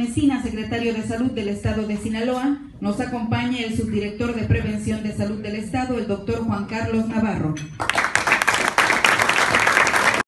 Mesina, secretario de Salud del Estado de Sinaloa, nos acompaña el subdirector de Prevención de Salud del Estado, el doctor Juan Carlos Navarro.